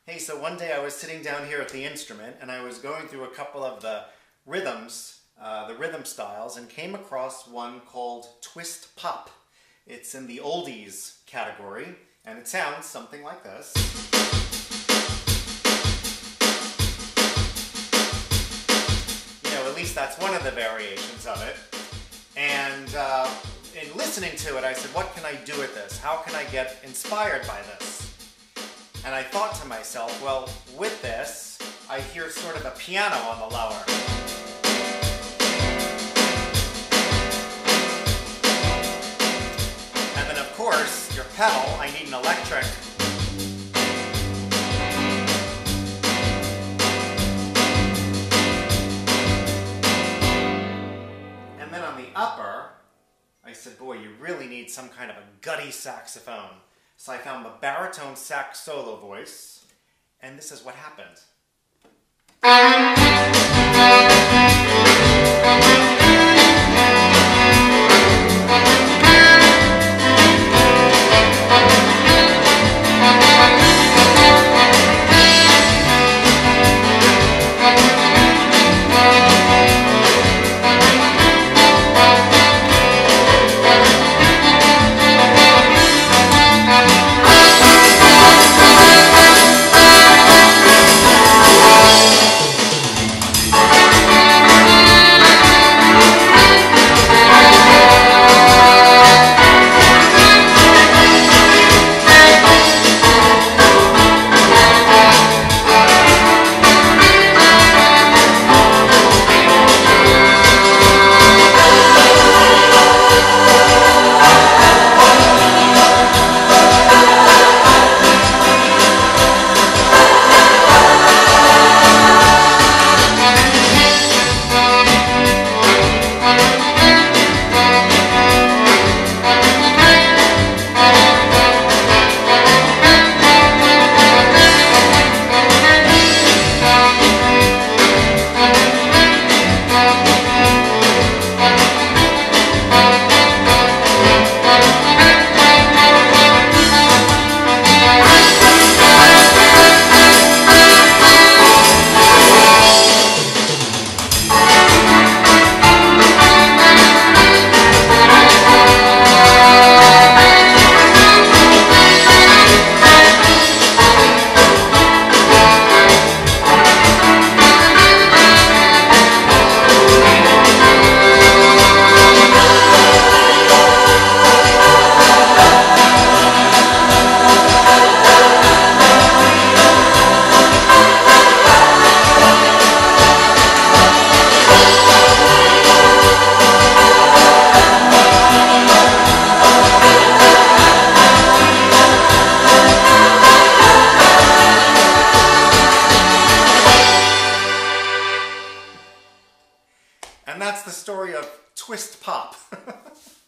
Hey, so one day I was sitting down here at the instrument and I was going through a couple of the rhythms, the rhythm styles, and came across one called twist pop. It's in the oldies category and it sounds something like this. You know, at least that's one of the variations of it. And in listening to it, I said, what can I do with this? How can I get inspired by this? And I thought to myself, well, with this, I hear sort of a piano on the lower. And then, of course, your pedal, I need an electric. And then on the upper, I said, boy, you really need some kind of a gutty saxophone. So I found the baritone sax solo voice, and this is what happened. And that's the story of twist pop.